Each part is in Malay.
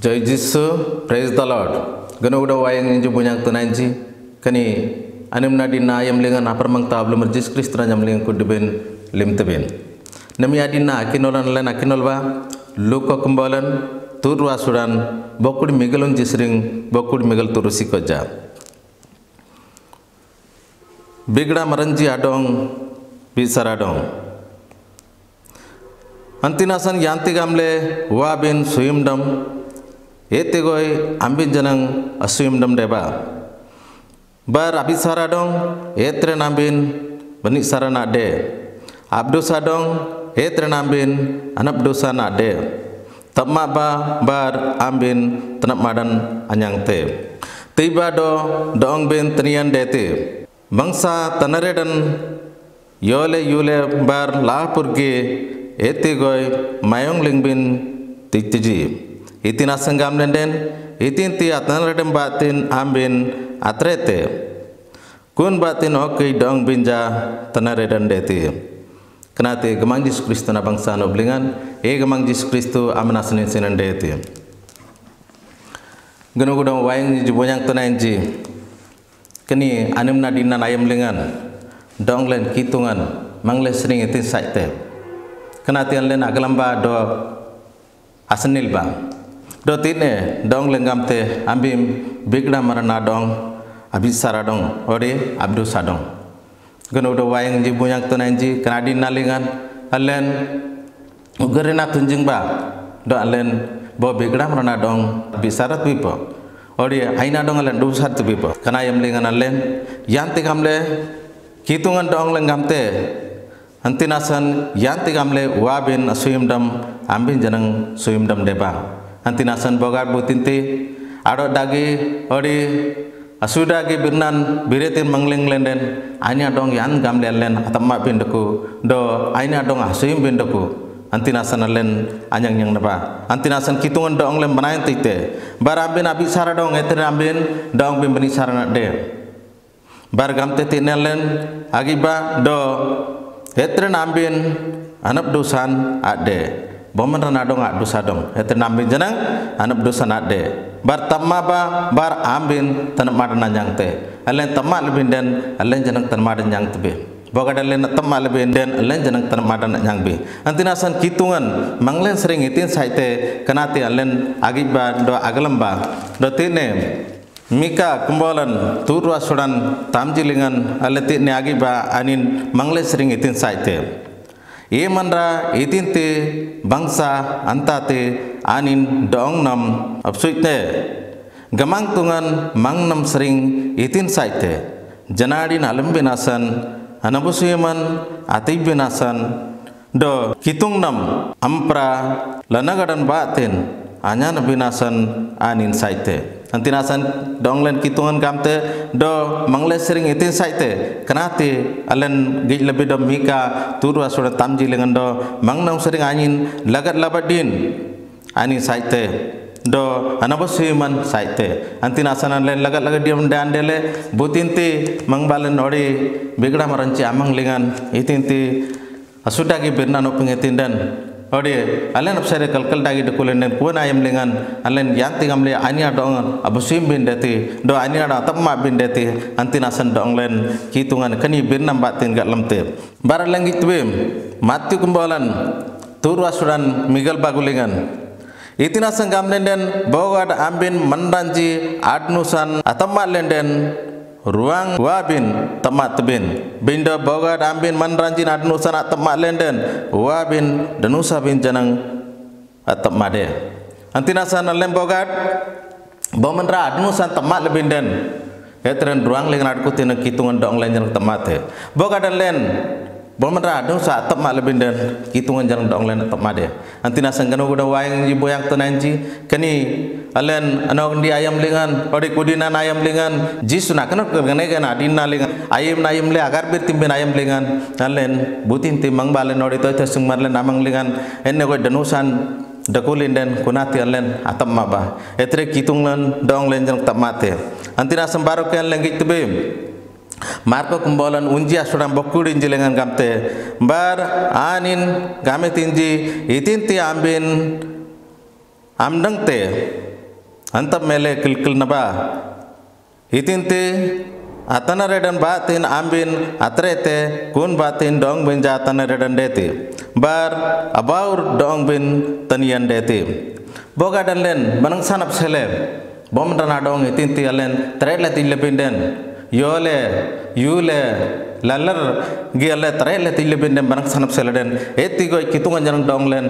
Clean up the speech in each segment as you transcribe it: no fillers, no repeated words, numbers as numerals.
Joy Jisu, praise the Lord. Gano udah wayang inju bunyak tunanji, kani anim nadina ayam lengan apar mangta belum merjis Kristus nyam lengan kudeben lim teben. Nami adina akinolan len akinolba, luka kumbalan turu asuran, bokud migalun jisring, bokud migal turu sikoja. Bigda maranji adong, bisaradong. Antinasan yanti gamle wabin suyimdam. Ete goy ambin janang asuyim dam deba. Bar abis saradong etre nambin benik sarana de. Abdu sadong etre nambin anap dosa na de. Tapma ba bar ambin tenap madan anyang te. Tiba do doong bin tenian dete. Bangsa tanare dan yole yule bar lahpurge ete goy mayong lingbin titiji. Itin asenggam lenden, itin ti atan redem batin ambin atrete. Kun batin oke dong binja tanare dan deti. Kenate gemang Yesus Kristus na bangsa noblingan, gemang Yesus Kristus amanasin sinan deti. Geno gudang wayang jibonyang tananji. Keni anim nadina ayam lingan, dong len kitungan, mangle sering itin saite. Kenate len agalamba do asenil ba. Do tine dong lenggam te ambim bigda marana dong abis saradong ore abdu sadong. Geno do wayang jibunyak tunanji kanadin nalingan alen ugerena tunjing ba do alen bo bigda marana dong bisarat bipo ore aina dong alen du sat bipo kanayam lingan alen yanti gamle kitungan dong lenggam te antinasan yanti gamle wabin asuyimdam ambin janang suyimdam deba. Antinasan bogar butinti ado dagi ori asuda gi birnan biretin mangling lenden anya dong yan gamle len atamma bindeku do aina dong asuyim bindeku antinasan len anyang yang neba antinasan kitungan dong len manain tite barambin abi sara dong eter ambin dong bin beni sarana de bar gamte tinel len agiba do eter ambin anap dusan ade boman ranadong ak dosa dong eter nambin janang anap dosa nak de bar tamma ba bar ambin tanam madan nyang te alen tamma lebin den alen janang tanam madan nyang tebe boga alen tamma lebin den alen janang tanam madan nyang be antinasan kitungan manglen sering itin saite kanati alen agiba do agalamba do tine mika kumbolan turu asuran tamjilingan aleti ne agiba anin mangle sering itin saite Manra itinte bangsa antate anin dong nam absuite gamang tungan mang nam sering itin saite janadin alam binasan anabusuyaman atib binasan do kitung nam ampra lanagadan batin anyan binasan anin saite antinasan donglen kitungan kamte do mangle sering itin saite kanati alen gij lebih do mika turu asura tamji lengan do mangnam sering anin lagat labadin anin saite do anabosuman saite antinasan alen lagat diam dandele butinti mangbalen ori bigda maranci amang lengan itinti asuda gi birnano pengetindan ode alen apsare kalkal dagi dekulenen kuan ayam lengan alen yanti gamle ania dong abusim bin deti do ania da tamma bin deti antinasan dong len kitungan kani birnam batin gak lemte baraleng itwem mati kumbalan turu asuran migal bagulingan itinasan gamlen den bogad ambin mandanji adnusan atamma lenden ruang wabin temat tebin binda boga ambin manranjin adnu sana temat lenden wabin denusa bin janang temade antinasan lem bogat bomenra adnu san temat lebin den etren ruang lengan adku tina kitungan dong lenjang temate boga dan len bomenra adnu sa temat lebin den kitungan janang dong len temade antinasan ganu guda wayang jiboyang tenanji kani alen anog di ayam lingan odi kudinan ayam lingan jisuna kanok gane gana dinna lingan ayam nayam le agar bir timbin ayam lingan alen butin timang balen odi to sungmar len amang lingan enne ko danusan dakulin den kunati alen atamma ba etre kitunglan dong len jang tamate antina sembaro ken lengit tebe Marco kumbolan unji asuran bokudin jilengan gamte bar anin game tinji itinti ambin amdang te antap mele kilkil naba itinte atana redan batin ambin atrete kun batin dong bin jatana redan deti bar abaur dong bin tanian deti boga dan len banang sanap sele bom dana dong itinte alen trele tilebinden yole yule lalar giale trele tilebinden banang sanap sele den eti go kitungan janang dong len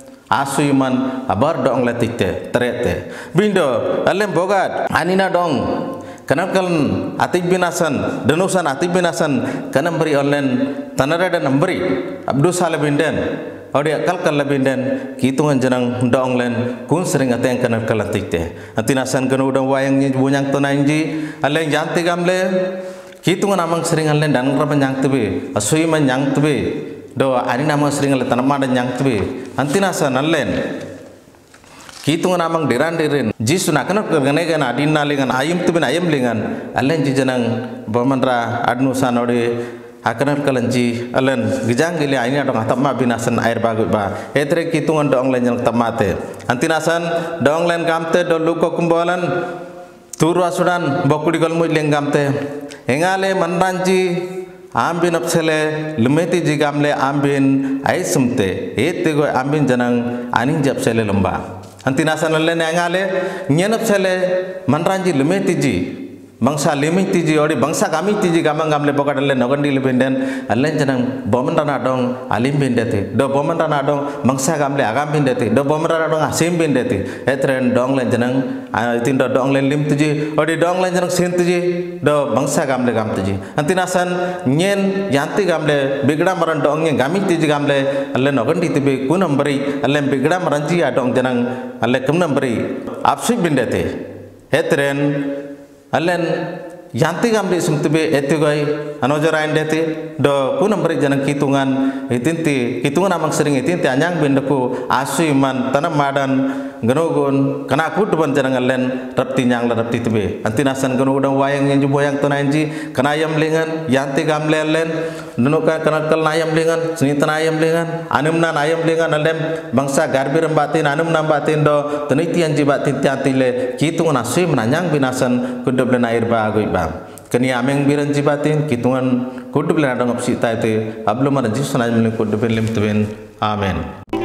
asuiman abar dong letite terete bindo alem bogat anina dong kanakal atik binasan denusan atik binasan kanam beri online tanara dan beri abdul saleh binden odi akal kal binden kitungan janang dong len kun sering ateng kanakal atikte antinasan kanu udang wayang ni bunyang tonainji aleng janti gamle kitungan amang sering alen dan rapan yang tebe asuiman yang tebe do ani nama sering le tanama dan yang tebe antinasa nallen kitungan amang diran jisu nak kena kergane kan adin nalingan ayam tebe ayam lingan allen jijanang bomandra adnu sanode akanan kalanji allen gijang gile ani adong atama binasan air bagu ba etre kitungan dong len yang tamate antinasan dong len gamte do luko kumbolan turu asudan bokudi golmu lengamte engale manranji ambin apsele lumeti jigamle ambin aisumte ete go ambin janang aning japsele lomba antinasan le ngale nyenapsele manranji lumeti ji bangsa limiti ji odi bangsa kami tiji gamang gamle bokadale nogandi lebenden allen janang bomandana dong alim bendete do bomandana dong bangsa gamle agam bendete do bomandana dong asim bendete etren dong len janang tindo dong len lim tiji odi dong len janang sin tiji do bangsa gamle gam tiji antinasan nyen yanti gamle bigda maran dong nyen gami tiji gamle allen nogandi tibe kunam bari allen bigda maranji adong janang allen kumnam bari apsik bendete etren allen yanti gamli sumtube etigoi anojara endeti do kunam beri janang kitungan kitungan amang sering itinti anyang bendeku asu iman tanam madan genogun kana kutuban janang allen rapti nyang la rapti tube antinasan genudang wayang yang juboyang tonainji kana ayam lingan yanti gamle allen nunuka kana kal ayam lingan sinitan ayam lingan anumna ayam lingan allen bangsa garbiram batin anumna batin do teniti anji batin tiantile kitungan asu menanyang binasan kudublen air ba bang kini ameng biran jibatin kitungan kudu bela dong apsi taite ablo maranji sanaj mele kudu belim tuben amen.